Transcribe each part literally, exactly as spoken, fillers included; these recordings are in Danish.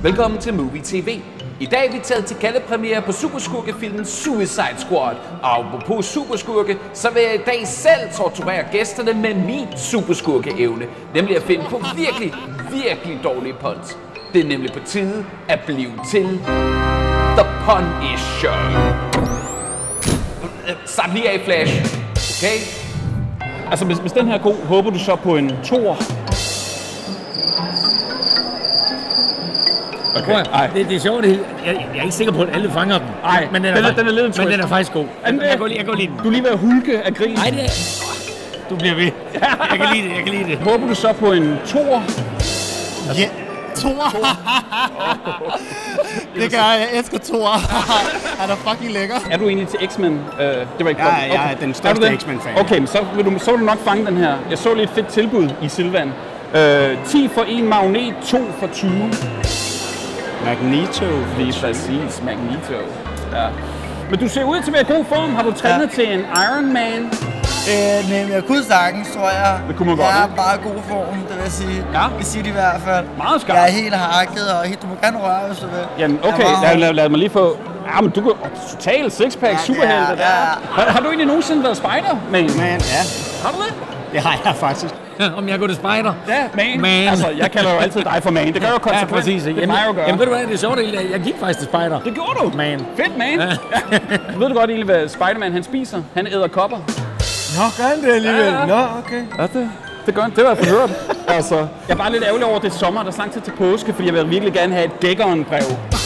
Velkommen til Movie T V. I dag er vi taget til gallepremiere på superskurkefilmen Suicide Squad. Og apropos superskurke, så vil jeg i dag selv torturere gæsterne med min superskurkeevne. Nemlig at finde på virkelig, virkelig dårlige puns. Det er nemlig på tide at blive til The Punisher. Start lige af, Flash. Okay? Altså, hvis, hvis den her er god, håber du så på en toer? Okay. Det, det er sjovt, det, jeg, jeg er ikke sikker på, at alle fanger den. Nej, men den er, den er, den er lidt en men den er faktisk god. Jeg, jeg, jeg, går, jeg går lige den. Du er lige ved at hulke af grin. Nej, det er... Du bliver ved. Jeg kan lide det, jeg kan lide det. Håber du så på en toer? Ja, toer. Det gør jeg. Jeg elsker toer. Han er fucking lækker. Er du egentlig til X-Men? Uh, det var ikke ja, okay. jeg er den største X-Men-fan. Okay, men så vil, du, så vil du nok fange den her. Jeg så lige et fedt tilbud i Silvan. Uh, ti for en magnet, to for tyve. Magneto. Lige præcis, Magneto. Ja. Men du ser ud til at være i god form. Har du trænet ja. til en Iron Man? Øh, men jeg kunne sagtens, tror jeg. Det kunne man godt. Jeg er bare i god form, det vil jeg sige. Ja. Det siger de i hvert fald. Meget skarpt. Jeg er helt hakket, og helt, du må gerne røre, hvis du vil. Jamen, okay. Lad, lad, lad mig lige få... Ja, men du kan... Total sixpack, ja, superhelte. Ja, ja. Har, har du egentlig nogensinde været Spider-Man? Man, ja. Har du det? Det har jeg faktisk. Om jeg går til Spider? Ja, man. man. Altså, jeg kalder jo altid dig for man. Det gør jo konsekvent. Ja, præcis. Det jamen, mig jo gøre. Jamen, ved du hvad, det er sjovt, jeg, jeg gik faktisk til Spider. Det gjorde du? Man. Fedt, man. Ja. Ved du godt egentlig, hvad Spider-Man han spiser? Han æder kopper. Nå, gør han det alligevel? Ja, ja. Nå, okay. Ja, det, det gør han. Det var jeg forhørt. Altså, jeg er bare lidt ærgerlig over, at det er sommer, der er så lang tid til påske, fordi jeg vil virkelig gerne have et Gækkeren-brev.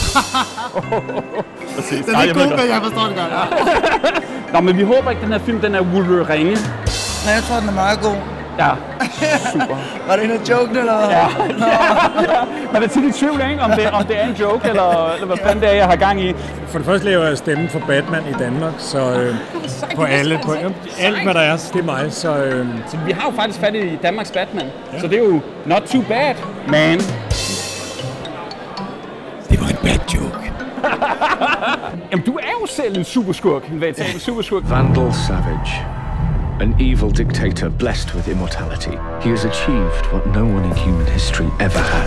Præcis. Den er ikke god, men jeg forstår det godt. Nå, men vi håber ikke, at den her film den er Wolverine. Nej, jeg tror, den er meget god. Ja, super. Var det en af joken, eller hvad? Ja. Ja. Man er tit i tvivl, ikke? Om, det, om det er en joke, eller, eller hvad fanden det er, jeg har gang i. For det første laver jeg stemmen for Batman i Danmark, så øh, på alle, på alt hvad der er, det er mig. Så, øh. så vi har jo faktisk fat i Danmarks Batman, ja. Så det er jo not too bad, man. Det var en bad joke. Jamen, du er jo selv en superskurk, en veritabel superskurk. Vandal Savage. An evil dictator blessed with immortality. He has achieved what no one in human history ever has.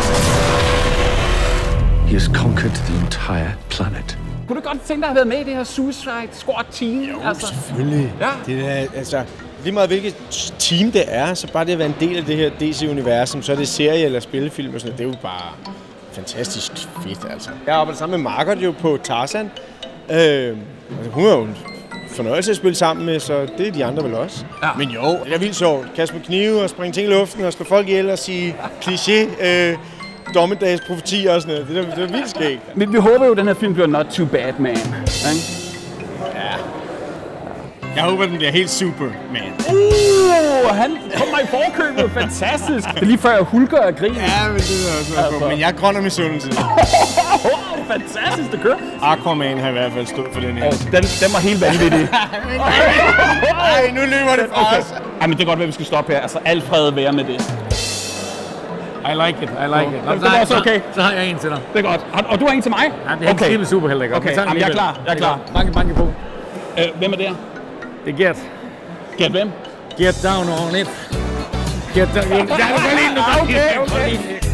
He has conquered the entire planet. Kunne du godt tænke dig at have været med i det her Suicide Squad team? Jo, altså? selvfølgelig. Ja. Det er, altså, lige meget hvilket team det er, så bare det at være en del af det her D C-universum, så er det serie eller spillefilm og sådan noget, det er jo bare fantastisk fedt, altså. Jeg arbejder sammen med Margot jo på Tarzan. Øh, altså, hun er jo en fornøjelse at spille sammen med, så det er de andre vel også. Ja. Men jo, det er vildt sjovt. Kaste med knive og springe ting i luften og slå folk ihjel og sige kliché, øh, dommedagsprofetier og sådan noget. Det er, det er vildt skægt. Men vi håber jo, at den her film bliver not too bad, man. Okay? Ja. Jeg håber, den bliver helt super, man. Uh, han kom mig i forkøbet. Fantastisk. Det er lige før jeg hulker og griner. Ja, men det er også noget altså. Men jeg er grøn af misundelse. Fantastisk, det kører. Aquaman har i hvert fald stået for den her. Oh, den, den var helt vanvittig. Ej, nu løber det fra os. Ej, men det er godt, at vi skal stoppe her. Altså, Alfred være med det. I like it, I like oh, it. Det er også okay. Så, så har jeg en til dig. Det er godt. Og, og du har en til mig? Ja, det er okay. En kæmpe superhelt, ikke? Okay, jamen, jeg er klar. Jeg er klar. Banke, banke på. Øh, hvem er det her? Det er Gert. Gert hvem? Get down on it. Get down. Ja, du kan lide den. Okay, okay.